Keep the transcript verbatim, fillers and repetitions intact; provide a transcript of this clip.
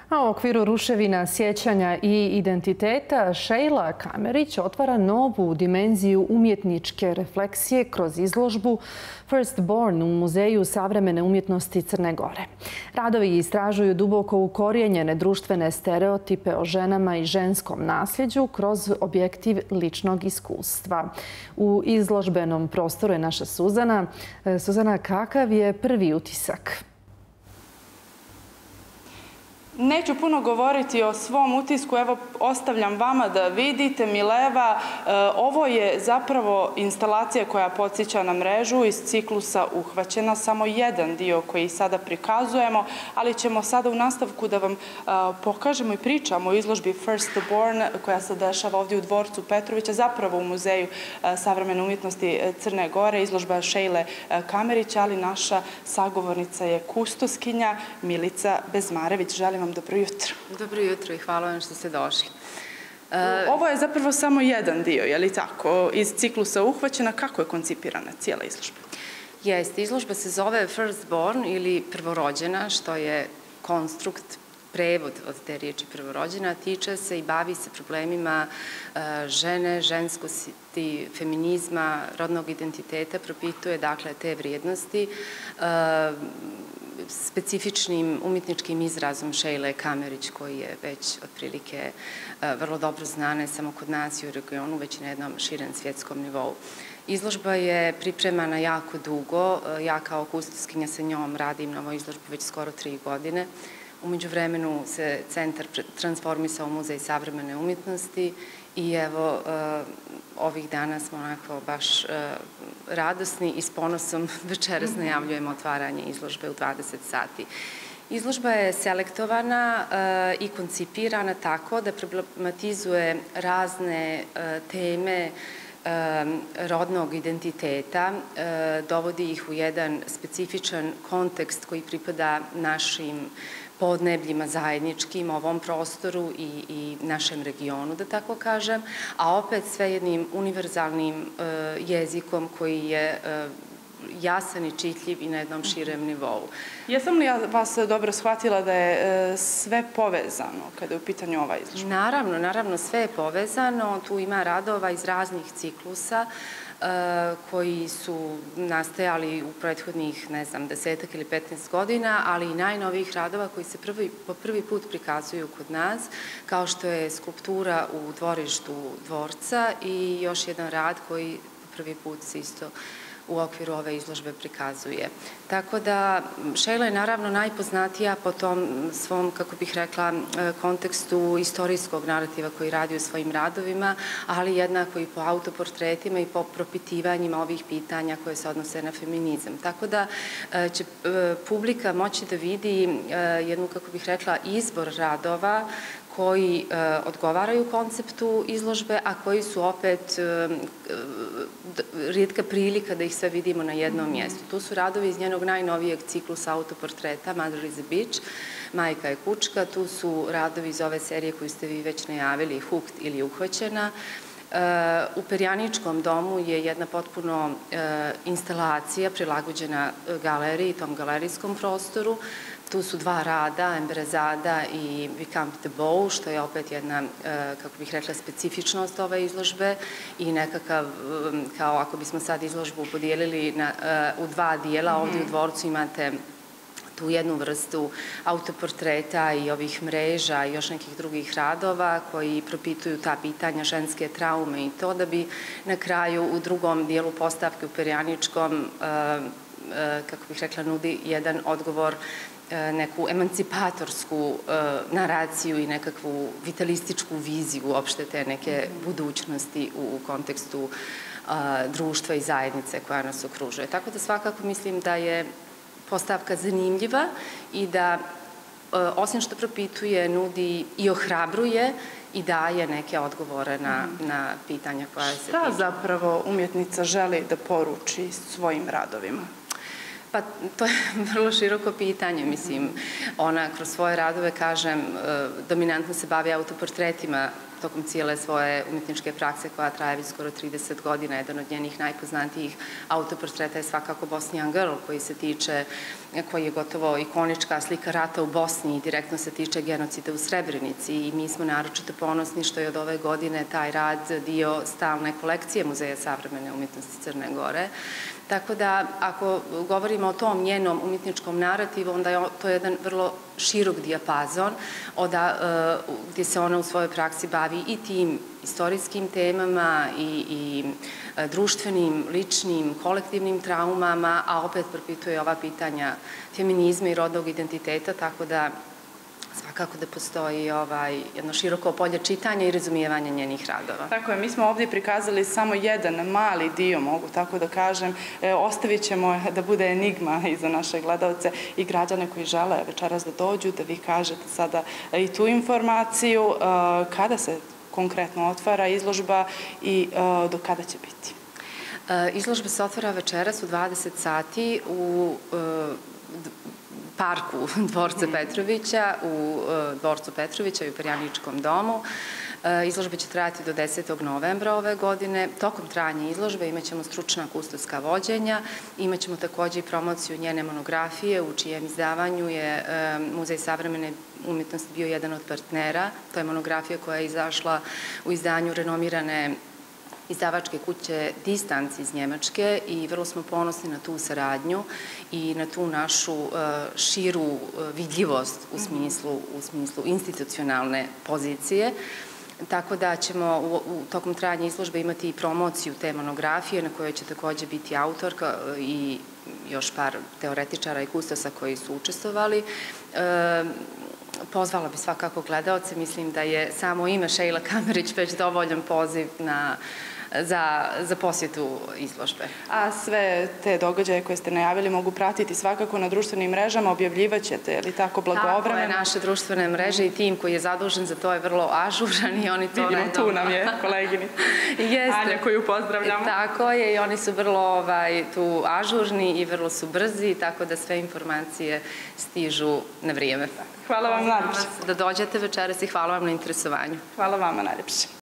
A u okviru ruševina sjećanja i identiteta Šejla Kamerić otvara novu dimenziju umjetničke refleksije kroz izložbu Firstborn u Muzeju savremene umjetnosti Crne Gore. Radovi istražuju duboko ukorijenjene društvene stereotipe o ženama i ženskom nasljeđu kroz objektiv ličnog iskustva. U izložbenom prostoru je naša Suzana. Suzana, kakav je prvi utisak? Neću puno govoriti o svom utisku, evo ostavljam vama da vidite. Mileva, ovo je zapravo instalacija koja podsjeća na mrežu iz ciklusa Uhvaćena, samo jedan dio koji sada prikazujemo, ali ćemo sada u nastavku da vam pokažemo i pričamo o izložbi Firstborn koja se dešava ovdje u dvorcu Petrovića, zapravo u Muzeju savremene umjetnosti Crne Gore, izložba Šejle Kamerić, ali naša sagovornica je kustoskinja Milica Bezmarević. Želim vam dobro jutro. Dobro jutro i hvala vam što ste došli. Ovo je zapravo samo jedan dio, je li tako? Iz ciklusa Uhvaćena, kako je koncipirana cijela izložba? Jeste, izložba se zove Firstborn ili prvorođena, što je konstrukt, prevod od te riječi prvorođena, tiče se i bavi se problemima žene, ženskosti, feminizma, rodnog identiteta, propituje dakle te vrijednosti specifičnim umjetničkim izrazom Šejle Kamerić, koji je već otprilike vrlo dobro zna ne samo kod nas i u regionu, već i na jednom širem svjetskom nivou. Izložba je pripremana jako dugo. Ja kao kustoskinja sa njom radim na ovoj izložbi već skoro tri godine. Umeđu vremenu se centar transformisao u Muzej savremene umjetnosti i evo, ovih dana smo onako baš radosni i s ponosom večeras najavljujemo otvaranje izložbe u dvadeset sati. Izložba je selektovana i koncipirana tako da problematizuje razne teme rodnog identiteta, dovodi ih u jedan specifičan kontekst koji pripada našim podnebljima zajedničkim, ovom prostoru i, i našem regionu, da tako kažem, a opet sve jednim univerzalnim jezikom koji je jasan i čitljiv i na jednom širem nivou. Jesam li ja vas dobro shvatila da je sve povezano kada je u pitanju ova izložba? Naravno, naravno, sve je povezano. Tu ima radova iz raznih ciklusa koji su nastajali u prethodnih, ne znam, desetak ili petnaest godina, ali i najnovijih radova koji se prvi, po prvi put prikazuju kod nas, kao što je skulptura u dvorištu dvorca i još jedan rad koji po prvi put se isto u okviru ove izložbe prikazuje. Tako da Šejla je naravno najpoznatija po tom svom, kako bih rekla, kontekstu istorijskog narativa koji radi u svojim radovima, ali jednako i po autoportretima i po propitivanjima ovih pitanja koje se odnose na feminizam. Tako da će publika moći da vidi jednu, kako bih rekla, izbor radova koji odgovaraju konceptu izložbe, a koji su opet rijetka prilika da ih sve vidimo na jednom mjestu. Tu su radovi iz njenog najnovijeg ciklusa autoportreta Mother is a Bitch, Majka je kučka, tu su radovi iz ove serije koju ste vi već najavili, Hooked ili Uhvaćena. U Perjaničkom domu je jedna potpuno instalacija prilagođena galeriji, tom galerijskom prostoru. Tu su dva rada, Emberezada i We Camp the Bow, što je opet jedna, kako bih rekla, specifičnost ove izložbe i nekakav, kao ako bismo sad izložbu podijelili na, u dva dijela, ovdje u dvorcu imate tu jednu vrstu autoportreta i ovih mreža i još nekih drugih radova koji propituju ta pitanja ženske traume i to da bi na kraju u drugom dijelu postavke u Perjaničkom, kako bih rekla, nudi jedan odgovor, neku emancipatorsku naraciju i nekakvu vitalističku viziju uopšte te neke budućnosti u kontekstu društva i zajednice koja nas okružuje. Tako da svakako mislim da je postavka zanimljiva i da, osim što propituje, nudi i ohrabruje i daje neke odgovore na, na pitanja koja se Šta zapravo umjetnica želi da poruči svojim radovima? Pa to je vrlo široko pitanje, mislim. Ona kroz svoje radove, kažem, dominantno se bavi autoportretima tokom cijele svoje umjetničke prakse koja traje već skoro trideset godina. Jedan od njenih najpoznatijih autoportreta je svakako Bosnian Girl, koji se tiče, koji je gotovo ikonička slika rata u Bosni i direktno se tiče genocida u Srebrenici. I mi smo naročito ponosni što je od ove godine taj rad dio stalne kolekcije Muzeja savremene umjetnosti Crne Gore. Tako da, ako govorimo o tom njenom umjetničkom narativu, onda je to jedan vrlo širok dijapazon gdje se ona u svojoj praksi bavi i tim istorijskim temama i društvenim, ličnim, kolektivnim traumama, a opet propituje ova pitanja feminizma i rodnog identiteta, tako da svakako da postoji jedno široko polje čitanja i razumijevanja njenih radova. Tako je, mi smo ovdje prikazali samo jedan mali dio, mogu tako da kažem. Ostavit ćemo da bude enigma i za naše gledalce i građane koji žele večeras da dođu, da vi kažete sada i tu informaciju. Kada se konkretno otvara izložba i do kada će biti? Izložba se otvara večeras u dvadeset sati u parku Dvorca Petrovića, u Dvorcu Petrovića i u Perjaničkom domu. Izložba će trajati do desetog novembra ove godine. Tokom trajanja izložbe imat ćemo stručna kustoska vođenja, imat ćemo također i promociju njene monografije, u čijem izdavanju je Muzej savremene umjetnosti bio jedan od partnera. To je monografija koja je izašla u izdanju renomirane izdavačke kuće Distanc iz Njemačke i vrlo smo ponosni na tu saradnju i na tu našu širu vidljivost u smislu institucionalne pozicije. Tako da ćemo u tokom trajanja izložbe imati i promociju te monografije na kojoj će također biti autorka i još par teoretičara i kustosa koji su učestvovali. Pozvala bi svakako gledaoce, mislim da je samo ime Šejla Kamerić već dovoljan poziv za posjetu izložbe. A sve te događaje koje ste najavili mogu pratiti svakako na društvenim mrežama, objavljivat ćete, je li tako, blagovremeno? Tako je, naše društvene mreže i tim koji je zadužen za to je vrlo ažuran i oni to redovno... Vidimo, tu nam je kolegini Anja koju pozdravljamo. Tako je i oni su vrlo tu ažurni i vrlo su brzi, tako da sve informacije stižu na vrijeme. Hvala vam najljepše. Da dođete večeras i hvala vam na interesovanju. Hvala vama najljepše.